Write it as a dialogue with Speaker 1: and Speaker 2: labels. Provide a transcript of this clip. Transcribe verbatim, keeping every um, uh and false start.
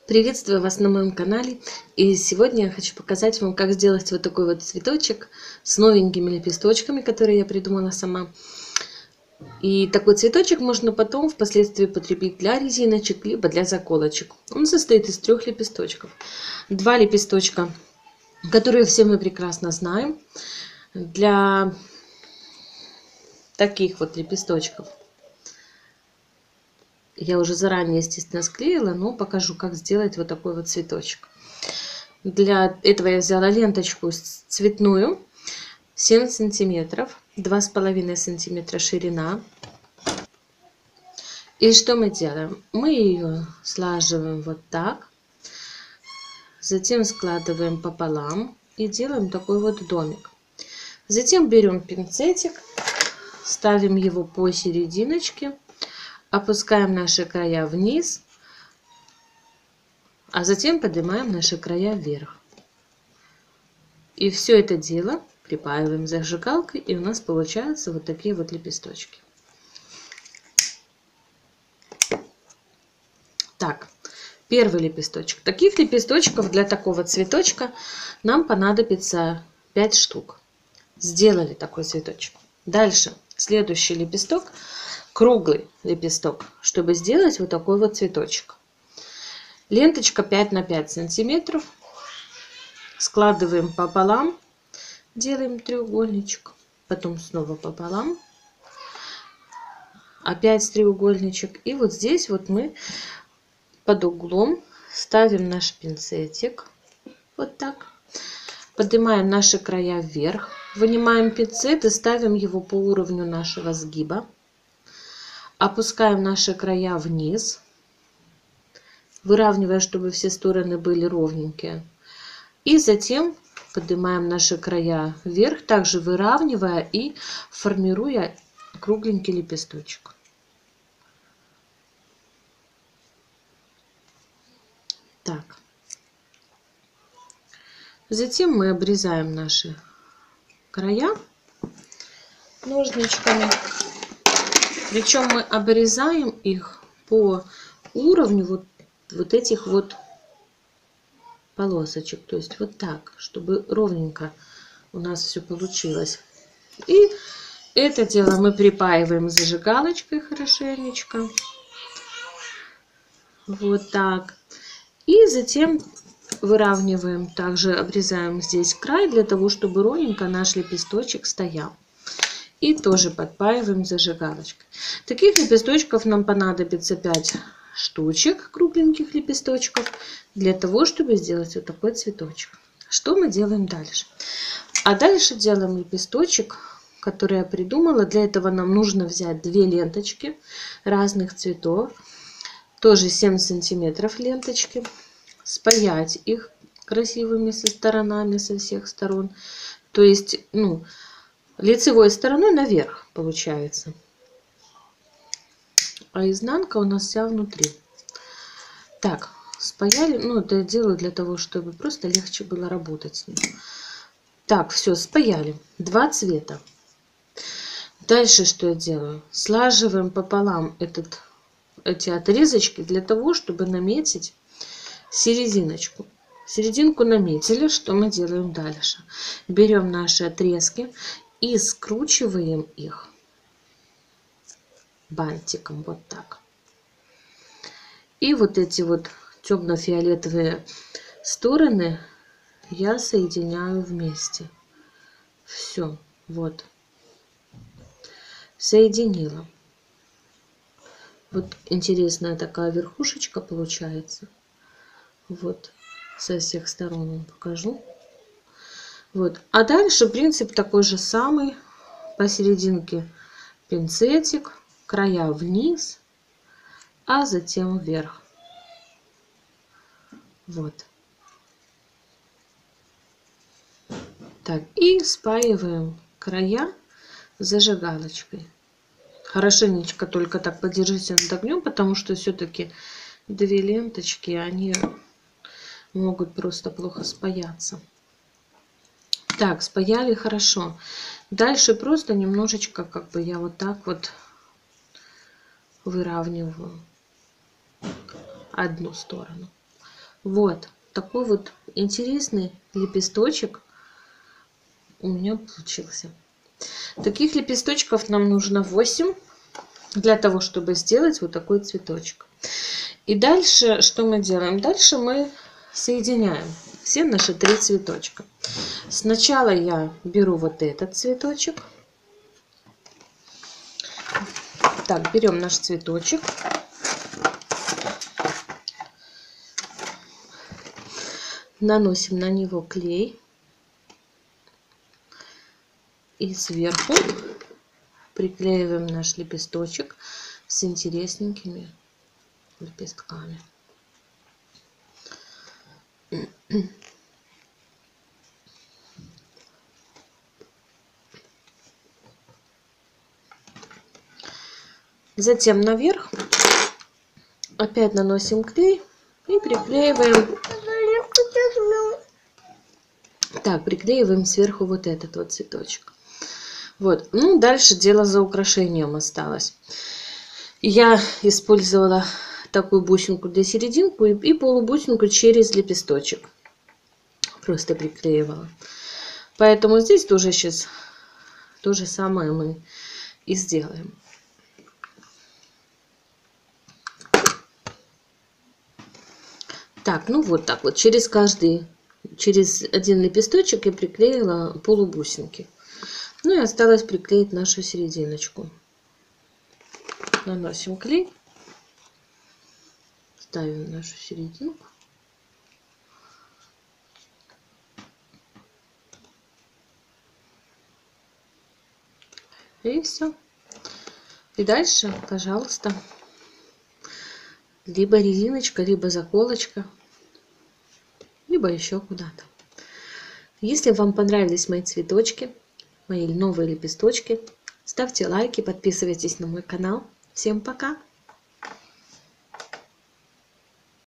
Speaker 1: Приветствую вас на моем канале, и сегодня я хочу показать вам, как сделать вот такой вот цветочек с новенькими лепесточками, которые я придумала сама. И такой цветочек можно потом впоследствии потребить для резиночек, либо для заколочек. Он состоит из трех лепесточков. Два лепесточка, которые все мы прекрасно знаем, для таких вот лепесточков я уже заранее, естественно, склеила, но покажу, как сделать вот такой вот цветочек. Для этого я взяла ленточку цветную, семь сантиметров, два с половиной сантиметра ширина. И что мы делаем? Мы ее слаживаем вот так, затем складываем пополам и делаем такой вот домик. Затем берем пинцетик, ставим его посерединочке, опускаем наши края вниз, а затем поднимаем наши края вверх. И все это дело припаиваем зажигалкой, и у нас получаются вот такие вот лепесточки. Так, первый лепесточек. Таких лепесточков для такого цветочка нам понадобится пять штук. Сделали такой цветочек. Дальше, следующий лепесток. Круглый лепесток, чтобы сделать вот такой вот цветочек. Ленточка пять на пять сантиметров. Складываем пополам, делаем треугольничек, потом снова пополам, опять треугольничек. И вот здесь вот мы под углом ставим наш пинцетик, вот так, поднимаем наши края вверх, вынимаем пинцет и ставим его по уровню нашего сгиба. Опускаем наши края вниз, выравнивая, чтобы все стороны были ровненькие. И затем поднимаем наши края вверх, также выравнивая и формируя кругленький лепесточек. Так. Затем мы обрезаем наши края ножничками. Причем мы обрезаем их по уровню вот, вот этих вот полосочек. То есть вот так, чтобы ровненько у нас все получилось. И это дело мы припаиваем зажигалочкой хорошенечко. Вот так. И затем выравниваем, также обрезаем здесь край, для того, чтобы ровненько наш лепесточек стоял. И тоже подпаиваем зажигалочкой. Таких лепесточков нам понадобится пять штучек, кругленьких лепесточков, для того, чтобы сделать вот такой цветочек. Что мы делаем дальше? А дальше делаем лепесточек, который я придумала. Для этого нам нужно взять две ленточки разных цветов, тоже семь сантиметров ленточки, спаять их красивыми со сторонами, со всех сторон. То есть, ну, лицевой стороной наверх получается, а изнанка у нас вся внутри. Так, спаяли. Ну, это я делаю для того, чтобы просто легче было работать с ним. Так, все, спаяли. Два цвета. Дальше что я делаю? Слаживаем пополам этот, эти отрезочки для того, чтобы наметить серединочку. Серединку наметили. Что мы делаем дальше? Берем наши отрезки и скручиваем их бантиком вот так. И вот эти вот темно-фиолетовые стороны я соединяю вместе. Все, вот. Соединила. Вот интересная такая верхушечка получается. Вот, со всех сторон вам покажу. Вот. А дальше принцип такой же самый. Посерединке пинцетик, края вниз, а затем вверх. Вот. Так, и спаиваем края зажигалочкой. Хорошенечко только так подержите над огнем, потому что все-таки две ленточки, они могут просто плохо спаяться. Так, спаяли хорошо. Дальше просто немножечко, как бы я вот так вот выравниваю одну сторону. Вот такой вот интересный лепесточек у меня получился. Таких лепесточков нам нужно восемь для того, чтобы сделать вот такой цветочек. И дальше что мы делаем? Дальше мы соединяем все наши три цветочка. Сначала я беру вот этот цветочек. Так, берем наш цветочек. Наносим на него клей. И сверху приклеиваем наш лепесточек с интересненькими лепестками. Затем наверх опять наносим клей и приклеиваем. Так, приклеиваем сверху вот этот вот цветочек. Вот, ну дальше дело за украшением осталось. Я использовала такую бусинку для серединку и, и полубусинку через лепесточек. Просто приклеивала. Поэтому здесь тоже сейчас то же самое мы и сделаем. Так, ну вот так вот через каждый, через один лепесточек я приклеила полубусинки. Ну и осталось приклеить нашу серединочку. Наносим клей, ставим нашу серединку. И все. И дальше, пожалуйста, либо резиночка, либо заколочка, либо еще куда-то. Если вам понравились мои цветочки, мои новые лепесточки, ставьте лайки, подписывайтесь на мой канал. Всем пока!